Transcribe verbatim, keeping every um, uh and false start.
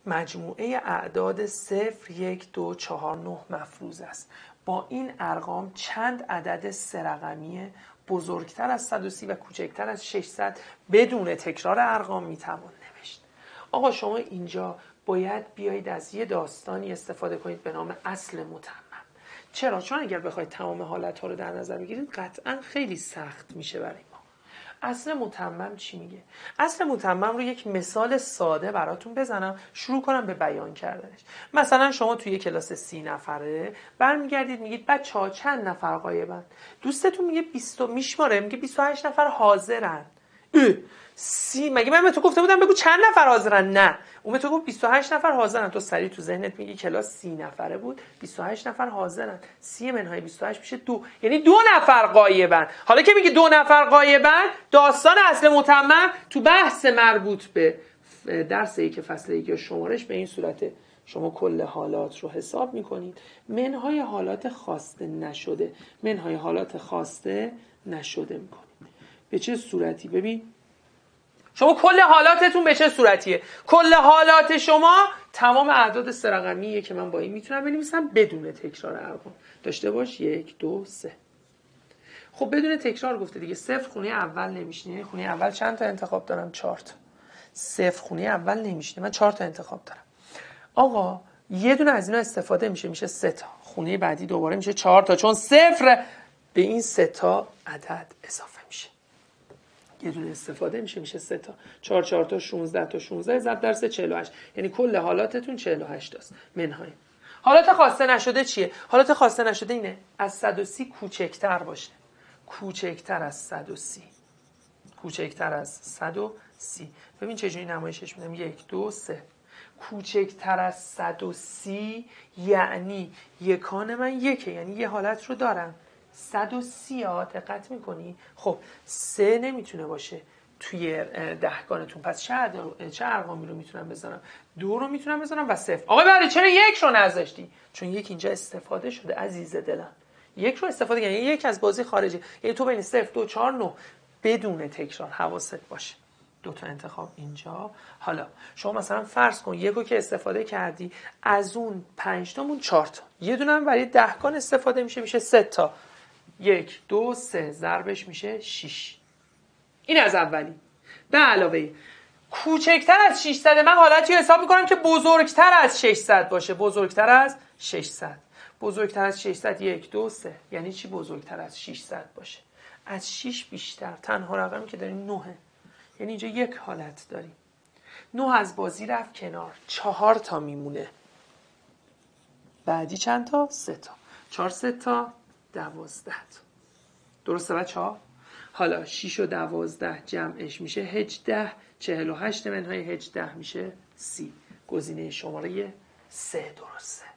مجموعه اعداد صفر، یک، دو، چهار، نه مفروض است. با این ارقام چند عدد سه رقمی بزرگتر از صد و سی و کوچکتر از ششصد بدون تکرار ارقام میتوان نوشت؟ آقا شما اینجا باید بیایید از یه داستانی استفاده کنید به نام اصل متمم. چرا؟ چون اگر بخواید تمام حالت‌ها رو در نظر بگیرید قطعا خیلی سخت میشه برای ما. اصل متمم چی میگه؟ اصل متمم رو یک مثال ساده براتون بزنم، شروع کنم به بیان کردنش. مثلا شما توی یک کلاس سی نفره برمیگردید میگید بچه‌ها چند نفر غایبن؟ دوستتون میگه بیست میشماره، میگه بیست و هشت نفر حاضرن. سی مگه من به تو گفته بودم بگو چند نفر حاضرن؟ نه، اون به تو گفت بیست و هشت نفر حاضرن، تو سریع تو ذهنت میگی کلاس سی نفره بود، بیست و هشت نفر حاضرن، سی منهای بیست و هشت میشه دو، یعنی دو نفر غایبن. حالا که میگی دو نفر غایبن، داستان اصل متمم تو بحث مربوط به درس یک فصل یک یا شمارش به این صورته: شما کل حالات رو حساب میکنید، منهای حالات خواسته نشده منهای حالات خواسته نشده میکنید. به چه صورتی؟ ببین شما کل حالاتتون به چه صورتیه؟ کل حالات شما تمام اعداد سه رقمیه که من با این میتونم بنویسم بدون تکرار ارقام. داشته باش یک، دو، سه. خب بدون تکرار گفته دیگه. صفر خونه اول نمیشینه. خونه اول چند تا انتخاب دارم؟ چهار تا. صفر خونه اول نمیشینه، من چهار تا انتخاب دارم. آقا یه دونه از اینا استفاده میشه، میشه سه تا. خونه بعدی دوباره میشه چهار تا، چون صفر به این سه تا عدد اضافه میشه. یه دونه استفاده میشه، میشه سه تا. چهار چهار تا شانزده تا شانزده ضرب در سه چهل و هشت، یعنی کل حالاتتون چهل و هشت تاست. منهای حالات خواسته نشده چیه؟ حالات خواسته نشده اینه از صد و سی کوچکتر باشه. کوچکتر از صد و سی. کوچکتر از صد و سی. ببین چجوری نمایشش میدم: یک، دو، سه. کوچکتر از صد و سی یعنی یکان من یکه، یعنی یه حالت رو دارم. صد و سی ها دقت میکنی؟ خب سه نمیتونه باشه توی دهگانتون، پس چه چه ارقامی رو میتونم بذارم؟ دو رو میتونم بذارم و صفر. آقا برای چرا یک رو نذاشتی؟ چون یک اینجا استفاده شده عزیز دلم. یک رو استفاده کردی، یعنی یک از بازی خارجی، یعنی تو بین صفر، دو، چهار، نه بدون تکرار. حواست باشه دو تا انتخاب اینجا. حالا شما مثلا فرض کن یکو که استفاده کردی، از اون پنج تامون چهار تا، یه دونه هم برای دهگان استفاده میشه، میشه سه تا. یک، دو، سه ضربش میشه شش. این از اولی. به علاوه کوچکتر از ششصد من حالتی حساب میکنم که بزرگتر از ششصد باشه. بزرگتر از ششصد. بزرگتر از ششصد یک، دو، سه. یعنی چی بزرگتر از ششصد باشه؟ از شش بیشتر. تنها رقمی که داریم نهه. یعنی اینجا یک حالت داریم. نه از بازی رفت کنار. چهار تا میمونه. بعدی چند تا؟ سه تا. چهار سه تا دوازده تا. درسته بچه‌ها؟ حالا شش و دوازده جمعش میشه هجده. چهل و هشت منهای هجده میشه سی. گزینه شماره سه درسته.